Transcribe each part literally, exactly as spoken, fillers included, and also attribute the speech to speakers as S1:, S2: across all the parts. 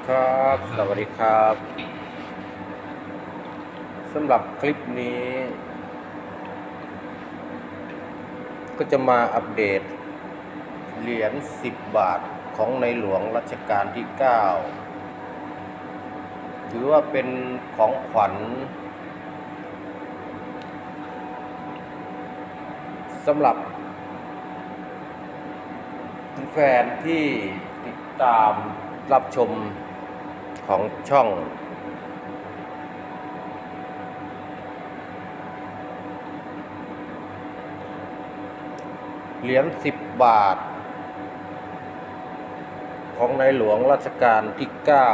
S1: ครับสวัสดีครับสำหรับคลิปนี้ ก็จะมาอัปเดตเหรียญสิบบาทของในหลวงรัชกาลที่เก้าถือว่าเป็นของขวัญสำหรับแฟนที่ติดตามรับชมของช่องเหรียญสิบบาทของในหลวงรัชกาลที่เก้า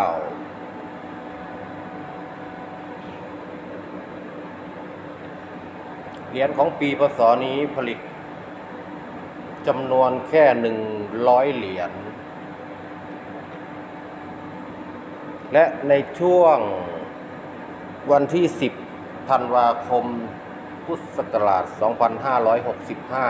S1: เหรียญของปีพศนี้ผลิตจำนวนแค่หนึ่งร้อยเหรียญและในช่วงวันที่สิบธันวาคมพุทธศักราชสองพันห้าร้อยหกสิบห้า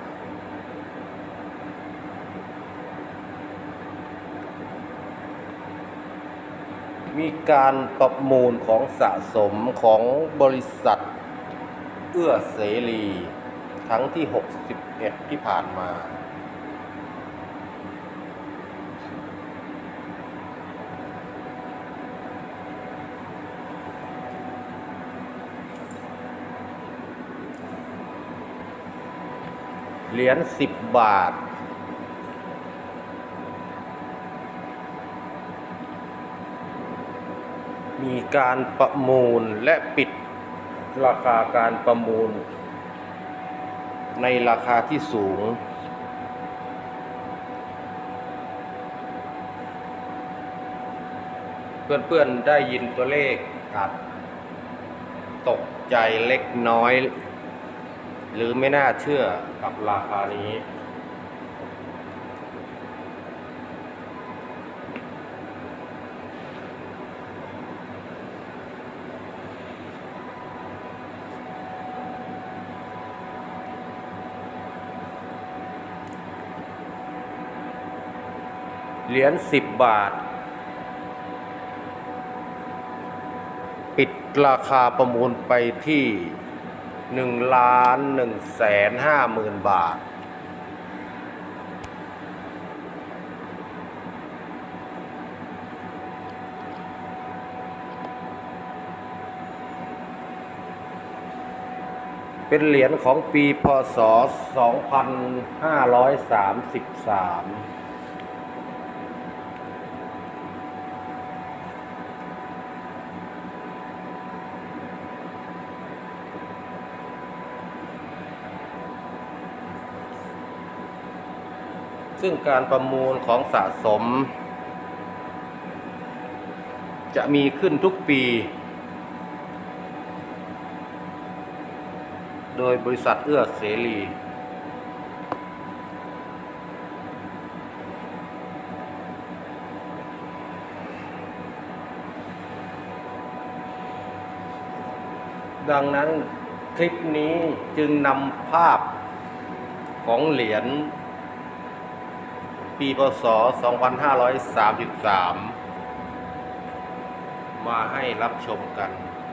S1: มีการประมูลของสะสมของบริษัทเอื้อเสรีครั้งที่หกสิบเอ็ดที่ผ่านมาเหรียญสิบบาทมีการประมูลและปิดราคาการประมูลในราคาที่สูงเพื่อนๆได้ยินตัวเลขอาจตกใจเล็กน้อยหรือไม่น่าเชื่อกับราคานี้เหรียญสิบบาทปิดราคาประมูลไปที่หนึ่งล้านหนึ่งแสนห้าหมื่นบาทเป็นเหรียญของปีพ.ศ. สองพันห้าร้อยสามสิบสามซึ่งการประมูลของสะสมจะมีขึ้นทุกปีโดยบริษัทเอื้อเสรีดังนั้นคลิปนี้จึงนำภาพของเหรียญปีพ.ศ. สองพันห้าร้อยสามสิบสามมาให้รับชมกัน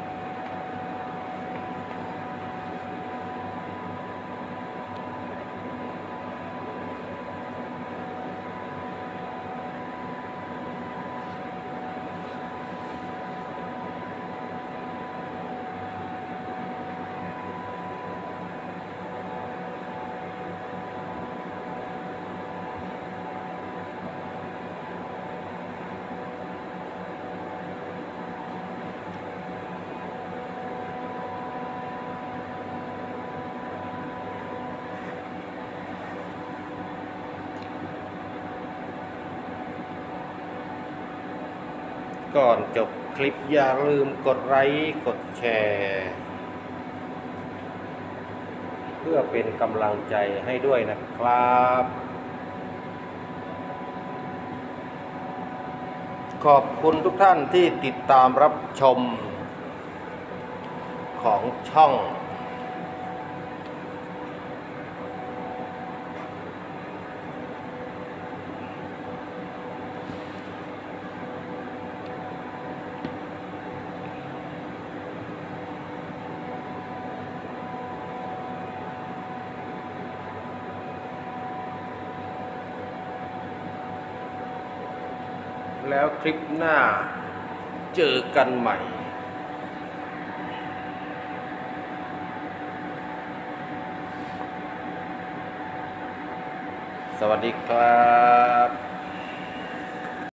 S1: ก่อนจบคลิปอย่าลืมกดไลค์กดแชร์เพื่อเป็นกำลังใจให้ด้วยนะครับ ขอบคุณทุกท่านที่ติดตามรับชมของช่อง ขแล้วคลิปหน้าเจอกันใหม่ สวัสดีครับ